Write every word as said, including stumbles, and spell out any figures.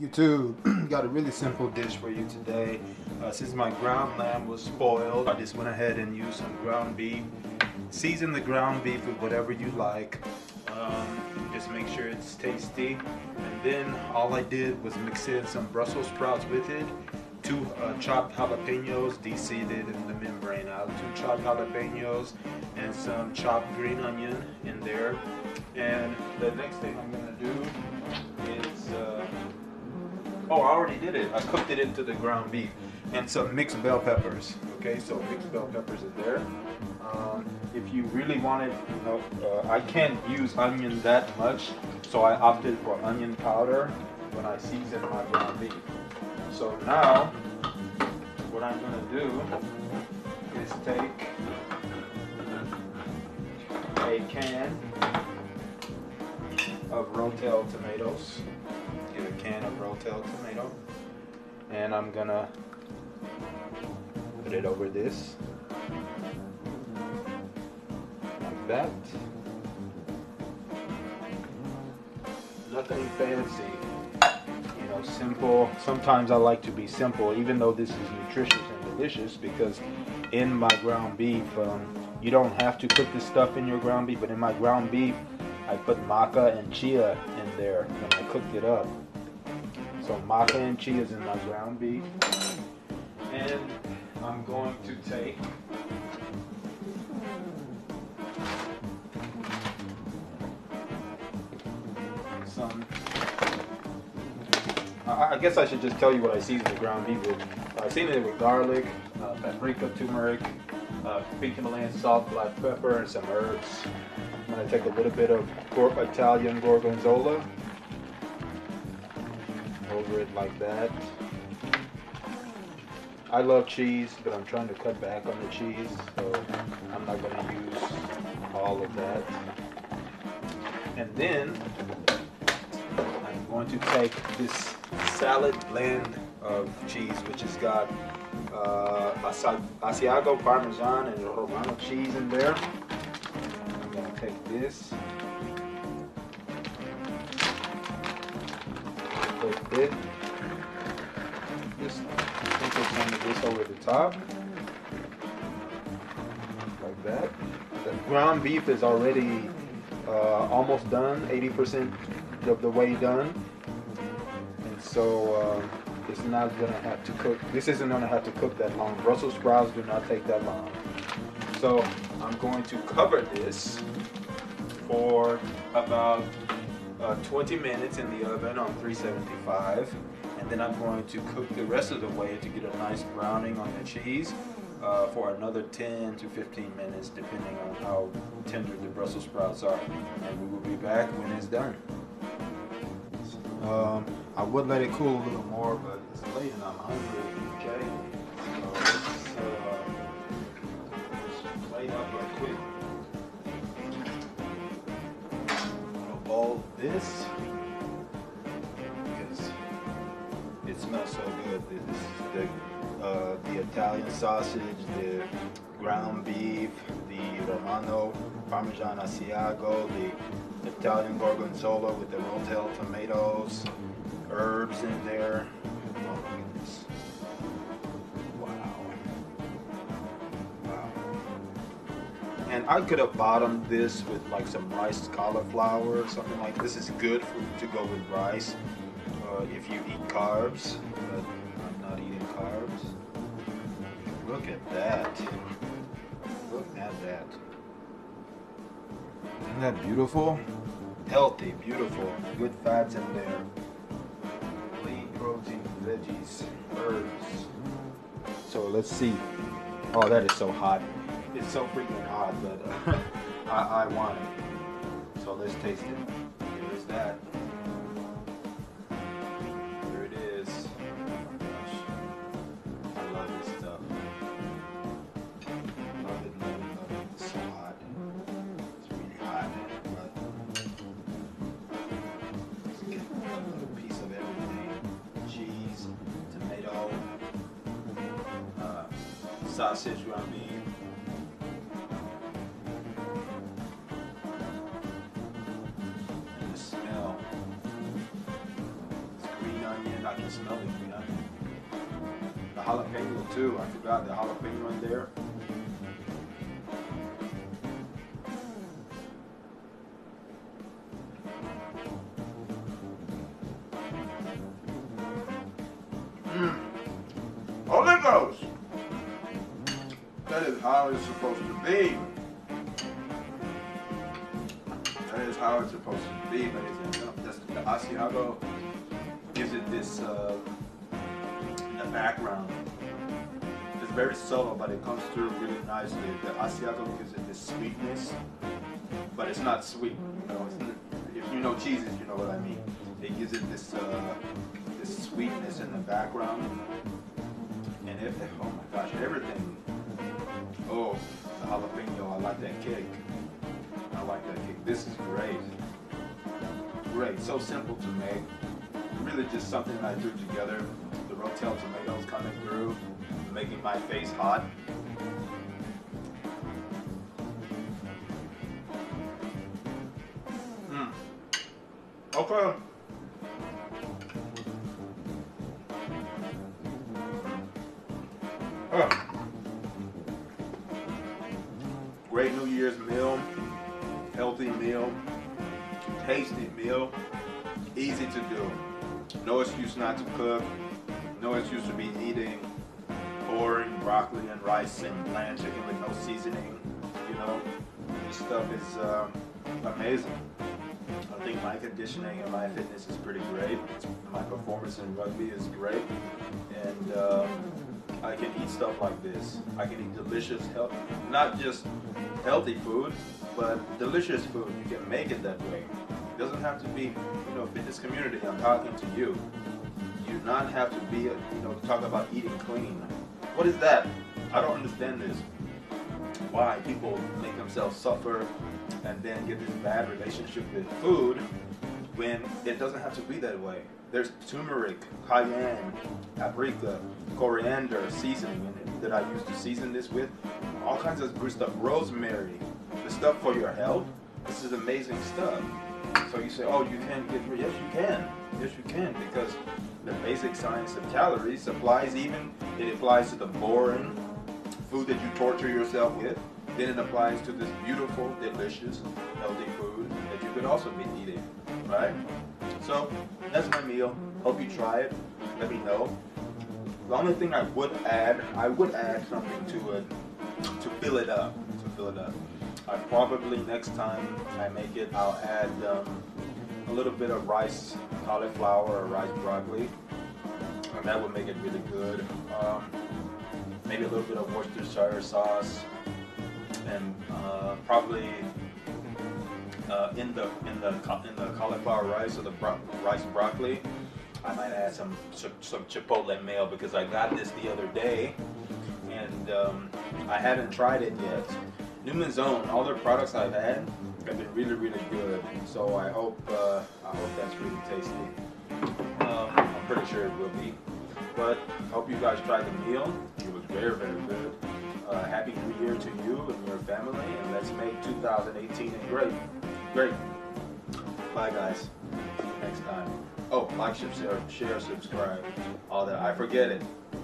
YouTube, got a really simple dish for you today. Uh, since my ground lamb was spoiled, I just went ahead and used some ground beef. Season the ground beef with whatever you like. Um, just make sure it's tasty. And then all I did was mix in some Brussels sprouts with it, two uh, chopped jalapenos de-seeded in the membrane out, two chopped jalapenos, and some chopped green onion in there. And the next thing I'm gonna do is, uh, oh, I already did it. I cooked it into the ground beef, and some mixed bell peppers. Okay, so mixed bell peppers is there. Um, if you really wanted, you know, uh, I can't use onion that much, so I opted for onion powder when I season my ground beef. So now, what I'm gonna do is take a can of Rotel tomatoes. Get a can of Rotel tomato, and I'm gonna put it over this like that. Nothing fancy, you know, simple. Sometimes I like to be simple, even though this is nutritious and delicious, because in my ground beef, um, you don't have to put this stuff in your ground beef, but in my ground beef, I put maca and chia in there when I cooked it up. So maca and chia is in my ground beef. And I'm going to take some, I guess I should just tell you what I seasoned the ground beef with. I seasoned it with garlic, uh, paprika, turmeric, uh, pink Himalayan salt, black pepper, and some herbs. I'm going to take a little bit of Italian gorgonzola over it like that. I love cheese, but I'm trying to cut back on the cheese, so I'm not going to use all of that. And then I'm going to take this salad blend of cheese, which has got uh, Asiago, Parmesan, and Romano cheese in there. I'm going to take this, put it, just sprinkle some of this over the top, like that. The ground beef is already uh, almost done, eighty percent of the way done. And so uh, it's not gonna have to cook, this isn't gonna have to cook that long. Brussels sprouts do not take that long. So I'm going to cover this for about uh, twenty minutes in the oven on three seventy-five. And then I'm going to cook the rest of the way to get a nice browning on the cheese uh, for another ten to fifteen minutes, depending on how tender the Brussels sprouts are. And we will be back when it's done. Um, I would let it cool a little more, but it's late and I'm hungry, okay? So let's, uh, let's plate up real quick. I'm gonna bowl this because it smells so good. This is the, uh, the Italian sausage, the ground beef, the Romano Parmesan Asiago, the Italian gorgonzola with the Rotel tomatoes, herbs in there. Oh my goodness. Wow. Wow. And I could have bottomed this with like some rice cauliflower or something like this. This is good for, to go with rice uh, if you eat carbs, but I'm not eating carbs. Look at that. Look at that. Isn't that beautiful? Healthy, beautiful, good fats in there. Lean protein, veggies, herbs. So let's see. Oh, that is so hot. It's so freaking hot, but uh, I, I want it. So let's taste it. Here's that. There it is. Oh my gosh. I love this stuff. Love it, love it, love it. It's so hot. It's really hot. Let's get a little piece of everything. Cheese, tomato, uh, sausage, ground beef. And the smell. It's green onion. and I can smell it, man. The jalapeno too. I forgot the jalapeno in there. Mmm. Holy Ghost. That is how it's supposed to be. That is how it's supposed to be, ladies and gentlemen. That's the Asiago gives it this uh, the background. It's very subtle, but it comes through really nicely. The Asiago gives it this sweetness, but it's not sweet. You know, it's not, if you know cheeses, you know what I mean. It gives it this uh, this sweetness in the background, and if oh my gosh, everything. Oh, the jalapeno, I like that kick. I like that kick. This is great. Great, so simple to make. Really just something I threw together. The Rotel tomatoes coming through, making my face hot. Mm. Okay. Oh. Great New Year's meal, healthy meal, tasty meal, easy to do. No excuse not to cook, no excuse to be eating boring broccoli and rice and bland chicken with no seasoning. You know, this stuff is um, amazing. I think my conditioning and my fitness is pretty great. My performance in rugby is great, and uh, I can eat stuff like this. I can eat delicious, health, not just healthy food, but delicious food. You can make it that way. It doesn't have to be, you know, fitness community. I'm talking to you. You do not have to be, a, you know, talk about eating clean. What is that? I don't understand this. Why people make themselves suffer and then get this bad relationship with food when it doesn't have to be that way. There's turmeric, cayenne, paprika, coriander seasoning in it that I use to season this with. All kinds of good stuff. Rosemary, the stuff for your health. This is amazing stuff. So you say, oh, you can't get rid. Yes, you can. Yes, you can, because the basic science of calories applies even, it applies to the boring food that you torture yourself with. Then it applies to this beautiful, delicious, healthy food that you could also be eating, right? So that's my meal. Hope you try it. Let me know. The only thing I would add, I would add something to it to fill it up. To fill it up. I probably next time I make it, I'll add um, a little bit of rice cauliflower or rice broccoli, and that would make it really good. Um, maybe a little bit of Worcestershire sauce, and uh, probably uh, in the in the in the cauliflower rice or the bro rice broccoli, I might add some some chipotle mayo, because I got this the other day, and um, I haven't tried it yet. Newman's Own, all their products I've had have been really, really good. So I hope uh, I hope that's really tasty. Um, I'm pretty sure it will be. But I hope you guys tried the meal. It was very, very good. Uh, happy New Year to you and your family, and let's make two thousand eighteen great. Great. Bye, guys. See you next time. Oh, like, share, share, subscribe, all that. I forget it.